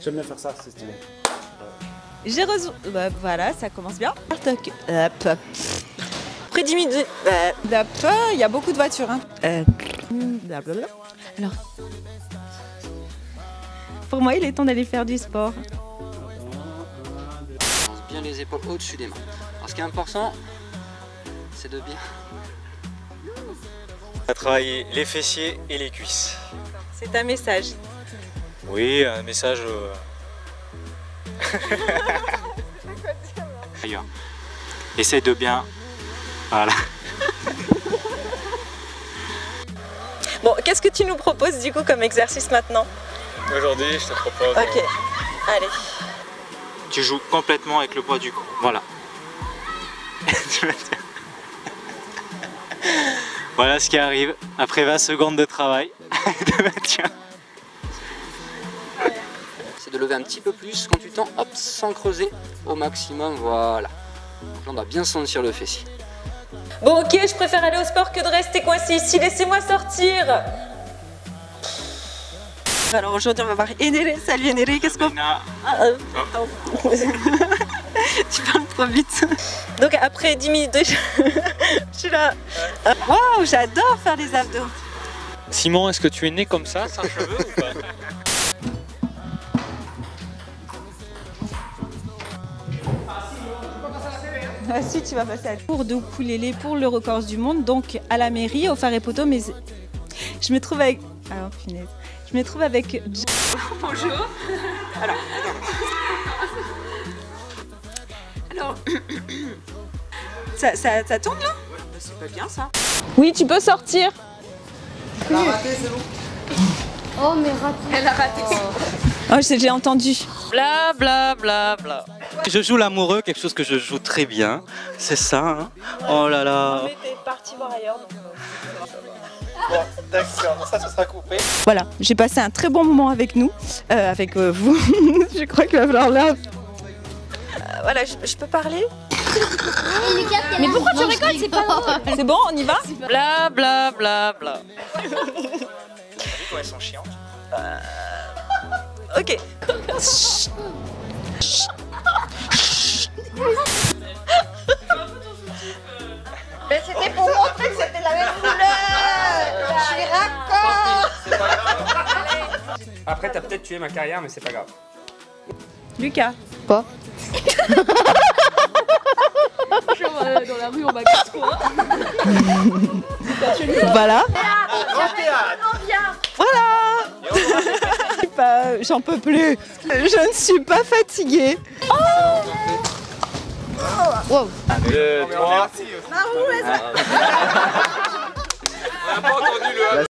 J'aime bien faire ça, c'est stylé. J'ai reçu... voilà, ça commence bien. Toc. Hop. Après 10 minutes... il y a beaucoup de voitures. Hein. Alors... Pour moi, il est temps d'aller faire du sport. Bien les épaules au-dessus des mains. Alors ce qui est important, c'est de bien... On va travailler les fessiers et les cuisses. C'est un message. Oui, un message... Ailleurs. Essaye de bien... Voilà. Bon, qu'est-ce que tu nous proposes du coup comme exercice maintenant? Aujourd'hui, je te propose... Ok, allez. Tu joues complètement avec le poids du corps. Voilà. Voilà ce qui arrive après 20 secondes de travail. C'est de lever un petit peu plus quand tu tends, hop, sans creuser au maximum, voilà. Donc là, on doit bien sentir le fessier. Bon ok, je préfère aller au sport que de rester coincé ici, laissez-moi sortir. Alors aujourd'hui on va voir Enere. Salut Enere, qu'est-ce qu'on... Tu parles trop vite. Donc après 10 minutes de... je suis là. Waouh, j'adore faire les abdos. Simon, est-ce que tu es né comme ça, sans cheveux ou pas? Ah si, tu vas passer à cours de ukulélé pour le record du monde, donc à la mairie, au phare et poteau, mais je me trouve avec... Alors, punaise. Je me trouve avec... Bonjour. Alors... ça tourne là? C'est pas bien ça. Oui, tu peux sortir. Elle a raté, c'est bon. Oh mais raté. Elle a raté. Oh, j'ai entendu. Bla bla bla bla. Je joue l'amoureux, quelque chose que je joue très bien. C'est ça, hein. Oh là là. Mais t'es parti voir ailleurs. Donc... Bon, d'accord, ça sera coupé. Voilà, j'ai passé un très bon moment avec nous, avec vous. Je crois qu'il va falloir là. Voilà, je peux parler? Mais pourquoi tu rigoles? C'est pas drôle. C'est bon, on y va? Bla bla bla bla. Elles sont chiantes. Ok. Mais c'était pour montrer que c'était la même couleur. Je suis raccord. Après, t'as peut-être tué ma carrière, mais c'est pas grave. Lucas. Quoi? Dans la rue, on va casse quoi? Voilà. Voilà. J'en peux plus. Je ne suis pas fatiguée. Wow. 2, 3. On n'a pas entendu le...